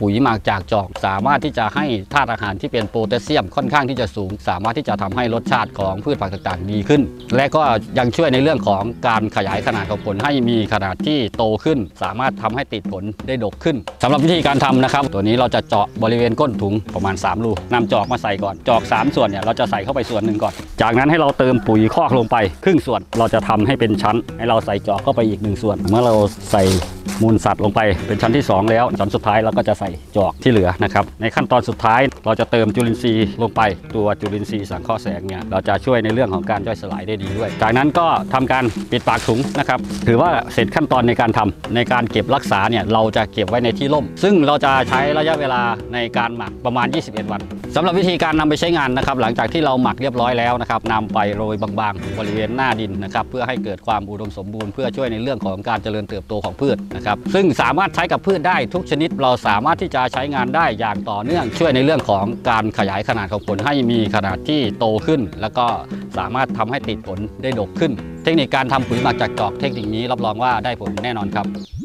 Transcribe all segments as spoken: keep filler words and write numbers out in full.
ปุ๋ยหมักจากจอกสามารถที่จะให้ธาตุอาหารที่เป็นโพแทสเซียมค่อนข้างที่จะสูงสามารถที่จะทำให้รสชาติของพืชผักต่างๆดีขึ้นและก็ยังช่วยในเรื่องของการขยายขนาดของผลให้มีขนาดที่โตขึ้นสามารถทำให้ติดผลได้ดกขึ้นสำหรับวิธีการทำนะครับตัวนี้เราจะเจาะบริเวณก้นถุงประมาณสามรูนำจอกมาใส่ก่อนจอกสามส่วนเนี่ยเราจะใส่เข้าไปส่วนหนึ่งก่อนจากนั้นให้เราเติมปุ๋ยคอกลงไปครึ่งส่วนเราจะทำให้เป็นชั้นให้เราใส่จอกเข้าไปอีกหนึ่งส่วนเมื่อเราใส่มูลสัตว์ลงไปเป็นชั้นที่สองแล้วชั้นสุดท้ายเราก็จะใส่จอกที่เหลือนะครับในขั้นตอนสุดท้ายเราจะเติมจุลินทรีย์ลงไปตัวจุลินทรีย์สังเคราะห์แสงเนี่ยเราจะช่วยในเรื่องของการย่อยสลายได้ดีด้วยจากนั้นก็ทำการปิดปากถุงนะครับถือว่าเสร็จขั้นตอนในการทำในการเก็บรักษาเนี่ยเราจะเก็บไว้ในที่ร่มซึ่งเราจะใช้ระยะเวลาในการหมักประมาณยี่สิบเอ็ดวันสำหรับวิธีการนำไปใช้งานนะครับหลังจากที่เราหมักเรียบร้อยแล้วนะครับนำไปโรยบางๆบริเวณหน้าดินนะครับเพื่อให้เกิดความอุดมสมบูรณ์เพื่อช่วยในเรื่องของการเจริญเติบโตของพืชนะครับซึ่งสามารถใช้กับพืชได้ทุกชนิดเราสามารถที่จะใช้งานได้อย่างต่อเนื่องช่วยในเรื่องของการขยายขนาดของผลให้มีขนาดที่โตขึ้นแล้วก็สามารถทำให้ติดผลได้ดกขึ้นเทคนิคการทำปุ๋ยหมักจากจอกเทคนิคนี้รับรองว่าได้ผลแน่นอนครับ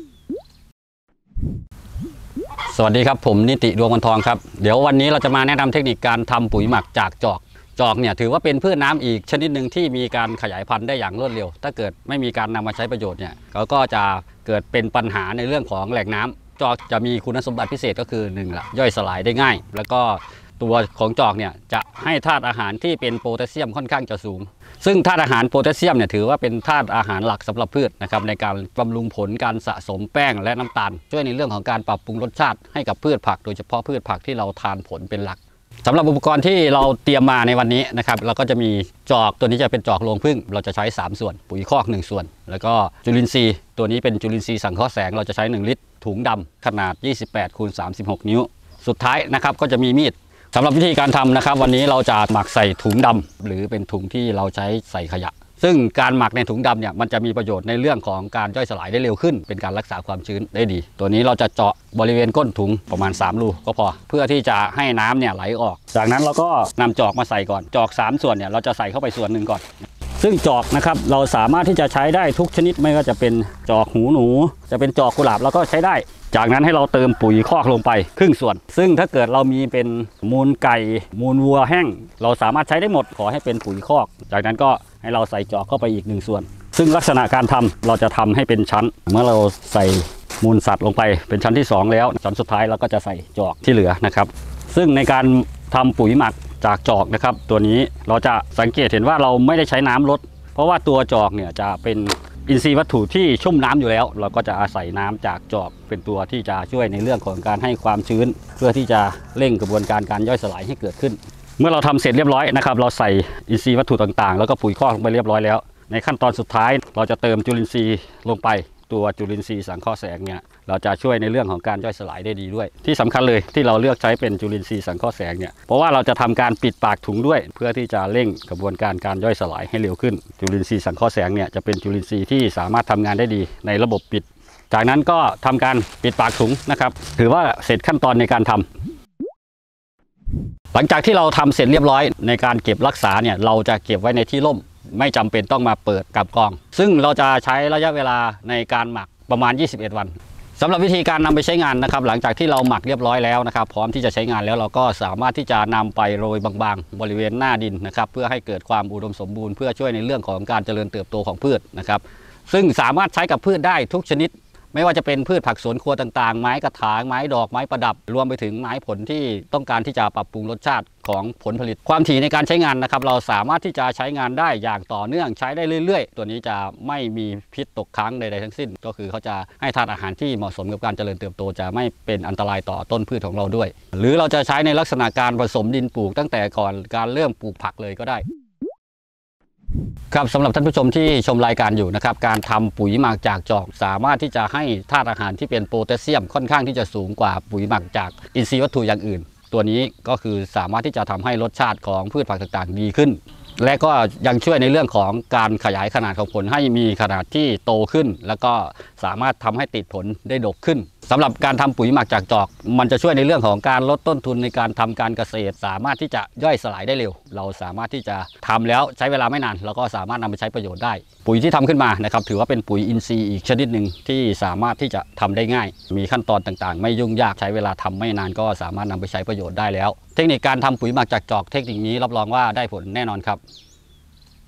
สวัสดีครับผมนิติดวงวันทองครับเดี๋ยววันนี้เราจะมาแนะนำเทคนิคการทำปุ๋ยหมักจากจอกจอกเนี่ยถือว่าเป็นพืชน้ำอีกชนิดหนึ่งที่มีการขยายพันธุ์ได้อย่างรวดเร็วถ้าเกิดไม่มีการนำมาใช้ประโยชน์เนี่ยเขาก็จะเกิดเป็นปัญหาในเรื่องของแหล่งน้ำจอกจะมีคุณสมบัติพิเศษก็คือหนึ่งละย่อยสลายได้ง่ายแล้วก็ตัวของจอกเนี่ยจะให้ธาตุอาหารที่เป็นโพแทสเซียมค่อนข้างจะสูงซึ่งธาตุอาหารโพแทสเซียมเนี่ยถือว่าเป็นธาตุอาหารหลักสำหรับพืชนะครับในการบำรุงผลการสะสมแป้งและน้ำตาลช่วยในเรื่องของการปรับปรุงรสชาติให้กับพืชผักโดยเฉพาะพืชผักที่เราทานผลเป็นหลักสำหรับอุปกรณ์ที่เราเตรียมมาในวันนี้นะครับเราก็จะมีจอกตัวนี้จะเป็นจอกโรงผึ้งเราจะใช้สามส่วนปุ๋ยคอกหนึ่งส่วนแล้วก็จุลินทรีย์ตัวนี้เป็นจุลินทรีย์สังเคราะห์แสงเราจะใช้หนึ่งลิตรถุงดำขนาดยี่สิบแปดคูณสามสิบหกนิ้วสุดท้ายนะครับก็จะมีมีดสำหรับวิธีการทำนะครับวันนี้เราจะหมักใส่ถุงดำหรือเป็นถุงที่เราใช้ใส่ขยะซึ่งการหมักในถุงดำเนี่ยมันจะมีประโยชน์ในเรื่องของการย่อยสลายได้เร็วขึ้นเป็นการรักษาความชื้นได้ดีตัวนี้เราจะเจาะบริเวณก้นถุงประมาณสามรูก็พอเพื่อที่จะให้น้ำเนี่ยไหลออกจากนั้นเราก็นำจอกมาใส่ก่อนจอกสามส่วนเนี่ยเราจะใส่เข้าไปส่วนหนึ่งก่อนซึ่งจอกนะครับเราสามารถที่จะใช้ได้ทุกชนิดไม่ว่าจะเป็นจอกหูหนูจะเป็นจอกกุหลาบเราก็ใช้ได้จากนั้นให้เราเติมปุ๋ยคอกลงไปครึ่งส่วนซึ่งถ้าเกิดเรามีเป็นมูลไก่มูลวัวแห้งเราสามารถใช้ได้หมดขอให้เป็นปุ๋ยคอกจากนั้นก็ให้เราใส่จอกเข้าไปอีกหนึ่งส่วนซึ่งลักษณะการทำเราจะทำให้เป็นชั้นเมื่อเราใส่มูลสัตว์ลงไปเป็นชั้นที่สองแล้วชั้นสุดท้ายเราก็จะใส่จอกที่เหลือนะครับซึ่งในการทำปุ๋ยหมักจากจอกนะครับตัวนี้เราจะสังเกตเห็นว่าเราไม่ได้ใช้น้ำลดเพราะว่าตัวจอกเนี่ยจะเป็นอินทรีย์วัตถุที่ชุ่มน้ำอยู่แล้วเราก็จะอาศัยน้ำจากจอกเป็นตัวที่จะช่วยในเรื่องของการให้ความชื้นเพื่อที่จะเร่งกระบวนการการย่อยสลายให้เกิดขึ้นเมื่อเราทำเสร็จเรียบร้อยนะครับเราใส่อินทรีย์วัตถุต่างๆแล้วก็ปุ๋ยคอกลงไปเรียบร้อยแล้วในขั้นตอนสุดท้ายเราจะเติมจุลินทรีย์ลงไปตัวจุลินทรีย์สังเคราะห์แสงเนี่ยเราจะช่วยในเรื่องของการย่อยสลายได้ดีด้วยที่สำคัญเลยที่เราเลือกใช้เป็นจุลินทรีย์สังเคราะห์แสงเนี่ยเพราะว่าเราจะทำการปิดปากถุงด้วยเพื่อที่จะเร่งกระบวนการการย่อยสลายให้เร็วขึ้นจุลินทรีย์สังเคราะห์แสงเนี่ยจะเป็นจุลินทรีย์ที่สามารถทำงานได้ดีในระบบปิดจากนั้นก็ทำการปิดปากถุงนะครับถือว่าเสร็จขั้นตอนในการทำหลังจากที่เราทำเสร็จเรียบร้อยในการเก็บรักษาเนี่ยเราจะเก็บไว้ในที่ร่มไม่จำเป็นต้องมาเปิดกับกองซึ่งเราจะใช้ระยะเวลาในการหมักประมาณยี่สิบเอ็ดวันสำหรับวิธีการนำไปใช้งานนะครับหลังจากที่เราหมักเรียบร้อยแล้วนะครับพร้อมที่จะใช้งานแล้วเราก็สามารถที่จะนำไปโรยบางๆบริเวณหน้าดินนะครับเพื่อให้เกิดความอุดมสมบูรณ์เพื่อช่วยในเรื่องของการเจริญเติบโตของพืชนะครับซึ่งสามารถใช้กับพืชได้ทุกชนิดไม่ว่าจะเป็นพืชผักสวนครัวต่างๆไม้กระถางไม้ดอกไม้ประดับรวมไปถึงไม้ผลที่ต้องการที่จะปรับปรุงรสชาติของผลผลิตความถี่ในการใช้งานนะครับเราสามารถที่จะใช้งานได้อย่างต่อเนื่องใช้ได้เรื่อยๆตัวนี้จะไม่มีพิษตกค้างใดๆทั้งสิ้นก็คือเขาจะให้ธาตุอาหารที่เหมาะสมกับการเจริญเติบโตจะไม่เป็นอันตรายต่อต้นพืชของเราด้วยหรือเราจะใช้ในลักษณะการผสมดินปลูกตั้งแต่ก่อนการเริ่มปลูกผักเลยก็ได้ครับสำหรับท่านผู้ชมที่ชมรายการอยู่นะครับการทำปุ๋ยหมักจากจอกสามารถที่จะให้ธาตุอาหารที่เป็นโพแทสเซียมค่อนข้างที่จะสูงกว่าปุ๋ยหมักจากอินทรีย์วัตถุอย่างอื่นตัวนี้ก็คือสามารถที่จะทำให้รสชาติของพืชผักต่างๆดีขึ้นและก็ยังช่วยในเรื่องของการขยายขนาดของผลให้มีขนาดที่โตขึ้นแล้วก็สามารถทำให้ติดผลได้ดกขึ้นสำหรับการทำปุ๋ยหมักจากจอกมันจะช่วยในเรื่องของการลดต้นทุนในการทำการเกษตรสามารถที่จะย่อยสลายได้เร็วเราสามารถที่จะทำแล้วใช้เวลาไม่นานแล้วก็สามารถนำไปใช้ประโยชน์ได้ปุ๋ยที่ทำขึ้นมานะครับถือว่าเป็นปุ๋ยอินทรีย์อีกชนิดหนึ่งที่สามารถที่จะทำได้ง่ายมีขั้นตอนต่างๆไม่ยุ่งยากใช้เวลาทำไม่นานก็สามารถนำไปใช้ประโยชน์ได้แล้วเทคนิคการทำปุ๋ยหมักจากจอกเทคนิคนี้รับรองว่าได้ผลแน่นอนครับ